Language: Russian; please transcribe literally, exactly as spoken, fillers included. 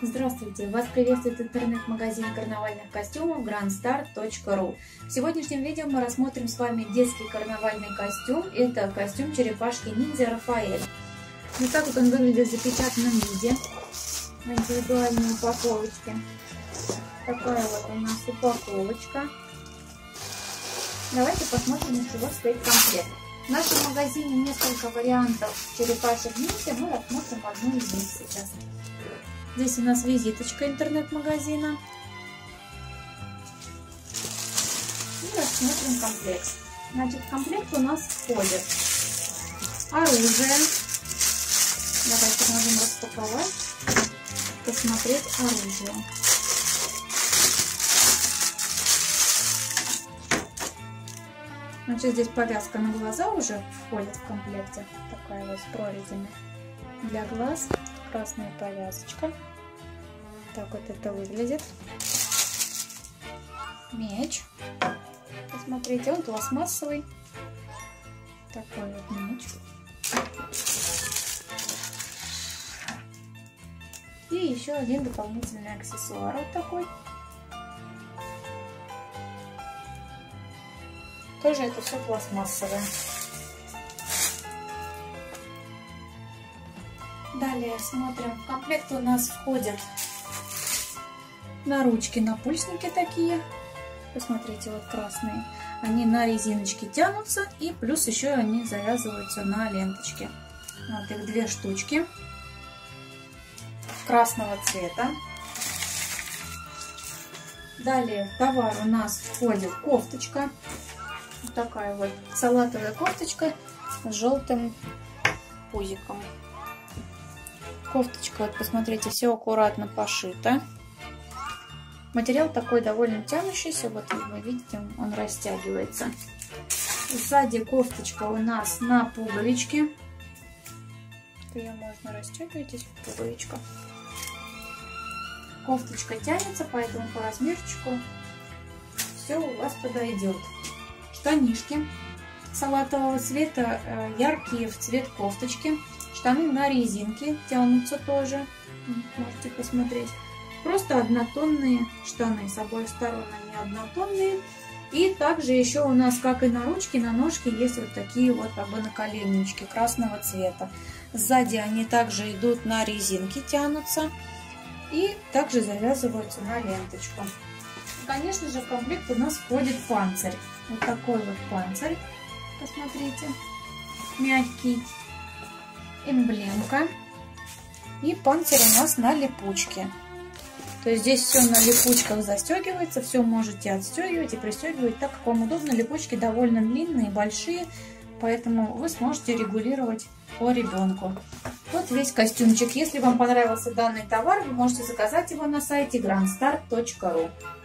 Здравствуйте! Вас приветствует интернет-магазин карнавальных костюмов гранд старт точка ру. В сегодняшнем видео мы рассмотрим с вами детский карнавальный костюм. Это костюм черепашки-ниндзя Рафаэль. Вот так вот он выглядит в запечатанном виде, в индивидуальной упаковочке. Такая вот у нас упаковочка. Давайте посмотрим, из чего состоит комплект. В нашем магазине несколько вариантов черепашек-ниндзя. Мы рассмотрим одну из них сейчас. Здесь у нас визиточка интернет-магазина. И рассмотрим комплект. Значит, в комплект у нас входит оружие. Давайте можем распаковать, посмотреть оружие. Значит, здесь повязка на глаза уже входит в комплекте. Такая вот с прорезями для глаз. Красная повязочка. Так вот это выглядит. Меч. Посмотрите, он пластмассовый. Такой вот меч. И еще один дополнительный аксессуар вот такой. Тоже это все пластмассовое. Далее смотрим. В комплект у нас входят наручки-напульсники такие. Посмотрите, вот красные. Они на резиночке тянутся, и плюс еще они завязываются на ленточке. Вот их две штучки красного цвета. Далее в товар у нас входит кофточка. Вот такая вот салатовая кофточка с желтым пузиком. Кофточка, вот посмотрите, все аккуратно пошито. Материал такой довольно тянущийся, вот вы видите, он растягивается. Сзади кофточка у нас на пуговичке. Ее можно растягивать, здесь пуговичка. Кофточка тянется, поэтому по размерчику все у вас подойдет. Штанишки салатового цвета, яркие в цвет кофточки. Штаны на резинке тянутся тоже, можете посмотреть. Просто однотонные штаны, с обоих сторон они однотонные. И также еще у нас, как и на ручке, на ножке есть вот такие вот как бы наколеннички красного цвета. Сзади они также идут на резинке, тянутся. И также завязываются на ленточку. И, конечно же, в комплект у нас входит панцирь. Вот такой вот панцирь, посмотрите, мягкий. Эмблемка. И панцирь у нас на липучке. То есть здесь все на липучках застегивается, все можете отстегивать и пристегивать так, как вам удобно. Липучки довольно длинные, большие, поэтому вы сможете регулировать по ребенку. Вот весь костюмчик. Если вам понравился данный товар, вы можете заказать его на сайте гранд старт точка ру.